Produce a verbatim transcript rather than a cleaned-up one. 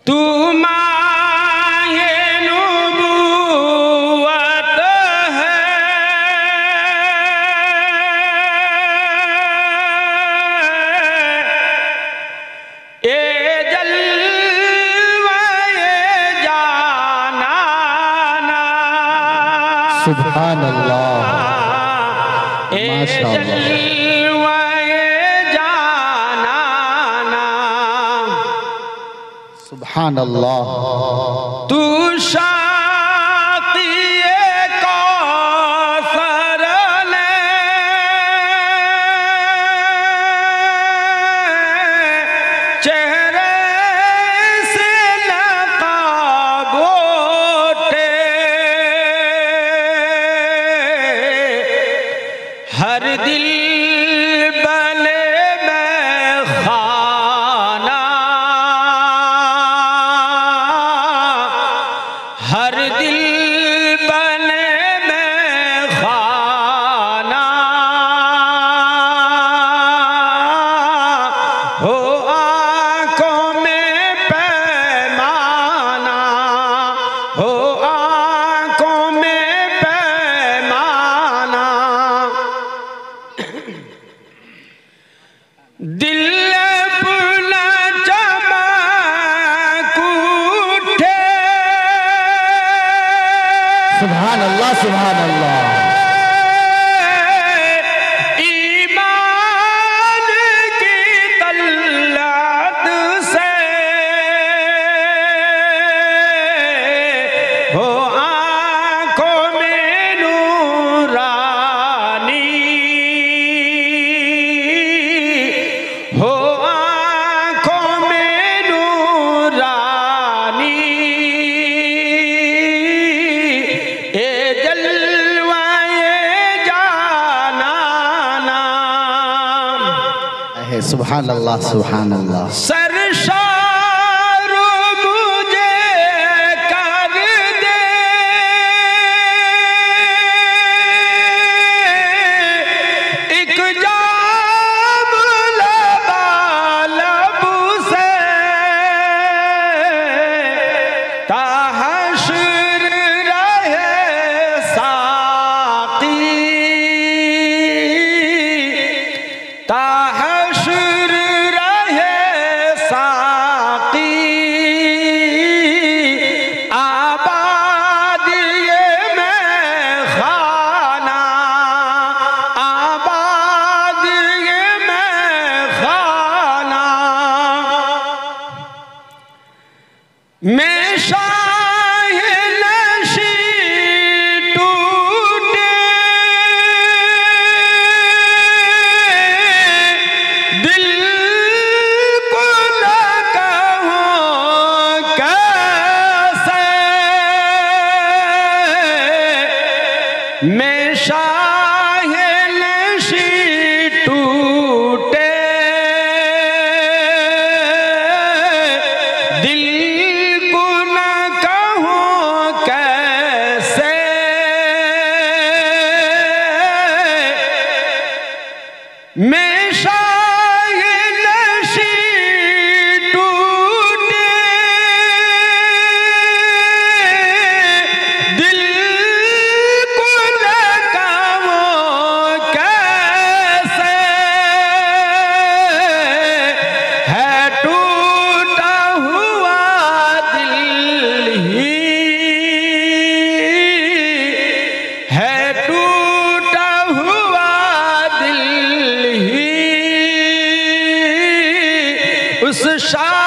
तू माहे नबूवत है, ए जलवाए जानाना। सुभान अल्लाह, माशा अल्लाह। सुभान अल्लाह। तू शाक़िए कौसर ने चेहरे से लक़ब ओटे, हर दिल बले में खाना, हर दिल बने में खाना, हो आँखों में पैमाना, हो आँखों में पैमाना। दिल अपना चमक उठे, सुभान अल्लाह, सुभान अल्लाह। ईमान की तलत से हो आँखों में नूरानी, हो आँखों में नूरानी। ए जलवाए जानाना, है सुभान अल्लाह, सुभान अल्लाह। सरशार मुझे कर दे, एक जाम लबालब से, ताहशर रहे साक़ी, ताहशर रहे साक़ी। आबाद ये मैं खाना, आबाद ये मैं खाना। मैं शाह नशी टूटे, दिल को न कहूँ कैसे। मैं शाह नशी टूटे, दिल को न कहूँ कैसे। मैं शाह नशी टूटे, दिल को न कहूँ कैसे। है टूटा हुआ दिल ही, है टूटा हुआ दिल ही, उस शाह